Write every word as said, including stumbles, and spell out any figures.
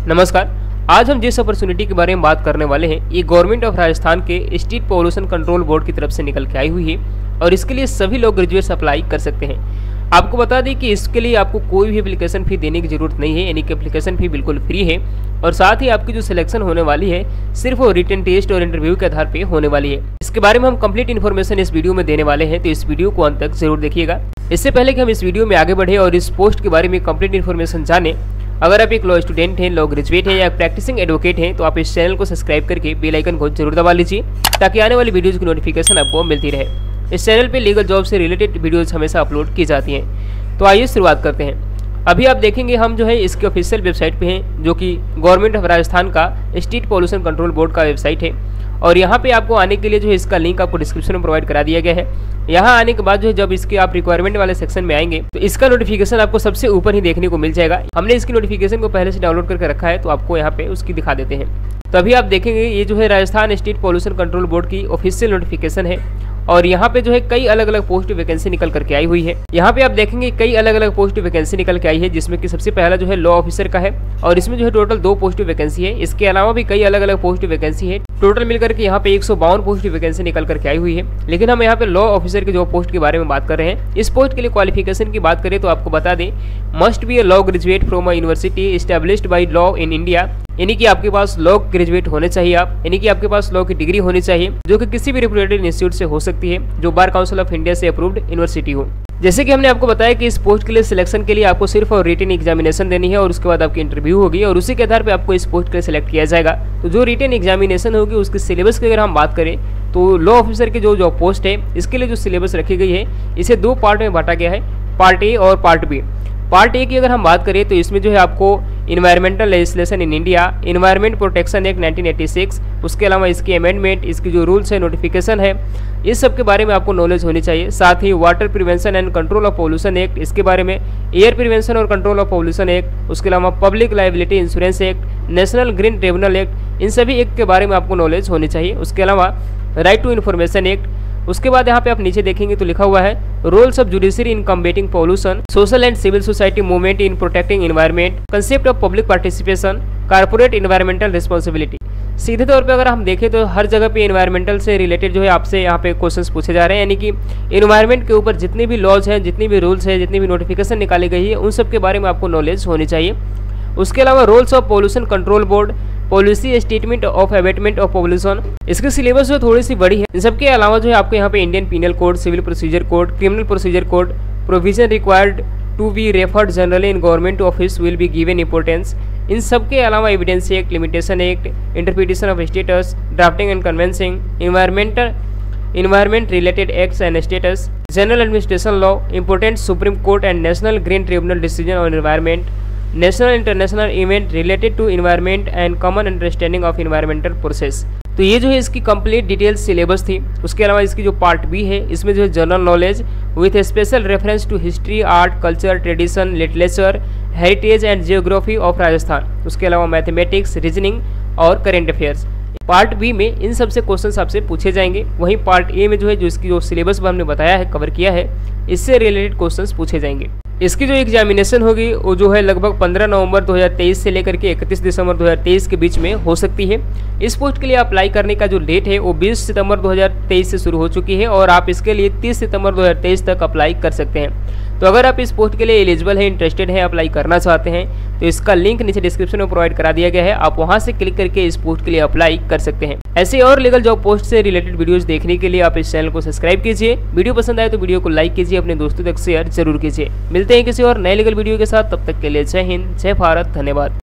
नमस्कार। आज हम जिस अपॉर्चुनिटी के बारे में बात करने वाले हैं ये गवर्नमेंट ऑफ राजस्थान के स्टेट पॉल्यूशन कंट्रोल बोर्ड की तरफ से निकल के आई हुई है और इसके लिए सभी लोग ग्रेजुएट्स अप्लाई कर सकते हैं। आपको बता दें कि इसके लिए आपको कोई भी एप्लीकेशन फी देने की जरूरत नहीं है, यानी कि एप्लीकेशन फी बिल्कुल फ्री है और साथ ही आपकी जो सिलेक्शन होने वाली है सिर्फ वो रिटन टेस्ट और इंटरव्यू के आधार पे होने वाली है। इसके बारे में हम कंप्लीट इन्फॉर्मेशन इस वीडियो में देने वाले हैं, तो इस वीडियो को अंत तक जरूर देखिएगा। इससे पहले कि हम इस वीडियो में आगे बढ़े और इस पोस्ट के बारे में कंप्लीट इन्फॉर्मेशन जाने, अगर आप एक लॉ स्टूडेंट हैं, लॉ ग्रेजुएट हैं या प्रैक्टिसिंग एडवोकेट हैं तो आप इस चैनल को सब्सक्राइब करके बेल आइकन को जरूर दबा लीजिए ताकि आने वाली वीडियोज़ की नोटिफिकेशन आपको मिलती रहे। इस चैनल पे लीगल जॉब से रिलेटेड वीडियोज़ हमेशा अपलोड की जाती हैं। तो आइए शुरुआत करते हैं। अभी आप देखेंगे हम जो है इसके ऑफिशियल वेबसाइट पे हैं, जो कि गवर्नमेंट ऑफ राजस्थान का स्टेट पॉल्यूशन कंट्रोल बोर्ड का वेबसाइट है और यहाँ पे आपको आने के लिए जो है इसका लिंक आपको डिस्क्रिप्शन में प्रोवाइड करा दिया गया है। यहाँ आने के बाद जो है जब इसके आप रिक्वायरमेंट वाले सेक्शन में आएंगे तो इसका नोटिफिकेशन आपको सबसे ऊपर ही देखने को मिल जाएगा। हमने इसकी नोटिफिकेशन को पहले से डाउनलोड करके रखा है तो आपको यहाँ पे उसकी दिखा देते हैं। तो अभी आप देखेंगे ये जो है Rajasthan state pollution control board की ऑफिशियल नोटिफिकेशन है और यहाँ पे जो है कई अलग अलग पोस्ट वैकेंसी निकल करके आई हुई है। यहाँ पे आप देखेंगे कई अलग अलग पोस्ट वैकेंसी निकल के आई है, जिसमें कि सबसे पहला जो है लॉ ऑफिसर का है और इसमें जो है टोटल दो पोस्ट वैकेंसी है। इसके अलावा भी कई अलग अलग पोस्ट वैकेंसी है। टोटल मिलकर के यहाँ पे एक सौ बावन पोस्ट वैकेंसी निकल करके आई हुई है। लेकिन हम यहाँ पे लॉ ऑफिसर के जो पोस्ट के बारे में बात कर रहे हैं, इस पोस्ट के लिए क्वालिफिकेशन की बात करें तो आपको बता दें must be a law graduate from a university established by law in India, यानी कि आपके पास लॉ ग्रेजुएट होने चाहिए आप, यानी कि आपके पास लॉ की डिग्री होनी चाहिए जो कि किसी भी रेपुटेड इंस्टीट्यूट से हो सकती है जो बार काउंसिल ऑफ इंडिया से अप्रूव्ड यूनिवर्सिटी हो। जैसे कि हमने आपको बताया कि इस पोस्ट के लिए सिलेक्शन के लिए आपको सिर्फ और रिटन एग्जामिनेशन देनी है और उसके बाद आपकी इंटरव्यू होगी और उसी के आधार पे आपको इस पोस्ट के लिए सिलेक्ट किया जाएगा। तो जो रिटन एग्जामिनेशन होगी उसके सिलेबस की अगर हम बात करें तो लॉ ऑफिसर की जो जो पोस्ट है इसके लिए जो सिलेबस रखी गई है इसे दो पार्ट में बांटा गया है, पार्ट ए और पार्ट बी। पार्ट ए की अगर हम बात करें तो इसमें जो है आपको environmental legislation in India, environment protection act nineteen eighty six, उसके अलावा इसकी अमेंडमेंट, इसकी जो रूल्स है, नोटिफिकेशन है, इस सब के बारे में आपको नॉलेज होनी चाहिए। साथ ही water prevention and control of pollution act, इसके बारे में एयर प्रिवेंशन और कंट्रोल ऑफ पॉल्यूशन एक्ट, उसके अलावा public liability insurance act, national green tribunal act, इन सभी एक्ट के बारे में आपको नॉलेज होनी चाहिए। उसके अलावा राइट टू इन्फॉर्मेशन एक्ट। उसके बाद यहाँ पे आप नीचे देखेंगे तो लिखा हुआ है roles of judiciary in combating pollution, social and civil society movement in protecting environment, concept of public participation, corporate environmental responsibility. सीधे तौर पे अगर हम देखें तो हर जगह पे एनवायरमेंटल से रिलेटेड जो है आपसे यहाँ पे क्वेश्चंस पूछे जा रहे हैं, यानी कि एनवायरमेंट के ऊपर जितने भी लॉज हैं, जितनी भी रूल्स है, जितनी भी नोटिफिकेशन निकाली गई है, उन सब के बारे में आपको नॉलेज होनी चाहिए। उसके अलावा roles of pollution control board, policy statement of abatement of pollution, इसकी सिलेबस जो थोड़ी सी बड़ी है। इन सबके अलावा जो है आपको यहाँ पे Indian penal code, civil procedure code, criminal procedure code, provision required to be referred generally in government office will be given importance. इन सब के अलावा evidence act, limitation act, interpretation of status, drafting and conveyancing, environmental environment related acts and status, general administration law, important supreme court and national green tribunal decision on environment, national international event related to environment and common understanding of environmental process. तो ये जो है इसकी complete detail syllabus थी। उसके अलावा इसकी जो पार्ट बी है इसमें जो है general knowledge with special reference to history, art, culture, tradition, literature, heritage and geography of Rajasthan. उसके अलावा मैथमेटिक्स, रीजनिंग और करेंट अफेयर्स। पार्ट बी में इन सबसे क्वेश्चंस आपसे पूछे जाएंगे। वहीं पार्ट ए में जो है जो इसकी जो सिलेबस हमने बताया है, कवर किया है, इससे रिलेटेड क्वेश्चंस पूछे जाएंगे। इसकी जो एग्जामिनेशन होगी वो जो है लगभग पंद्रह नवंबर दो हज़ार तेईस से लेकर के इकतीस दिसंबर दो हज़ार तेईस के बीच में हो सकती है। इस पोस्ट के लिए अप्लाई करने का जो डेट है वो बीस सितंबर दो हज़ार तेईस से शुरू हो चुकी है और आप इसके लिए तीस सितंबर दो हज़ार तेईस तक अप्लाई कर सकते हैं। तो अगर आप इस पोस्ट के लिए एलिजिबल हैं, इंटरेस्टेड हैं, अप्लाई करना चाहते हैं तो इसका लिंक नीचे डिस्क्रिप्शन में प्रोवाइड करा दिया गया है। आप वहां से क्लिक करके इस पोस्ट के लिए अप्लाई कर सकते हैं। ऐसे और लीगल जॉब पोस्ट से रिलेटेड वीडियोस देखने के लिए आप इस चैनल को सब्सक्राइब कीजिए। वीडियो पसंद आए तो वीडियो को लाइक कीजिए, अपने दोस्तों तक शेयर जरूर कीजिए। मिलते हैं किसी और नए लीगल वीडियो के साथ, तब तक के लिए जय हिंद, जय भारत, धन्यवाद।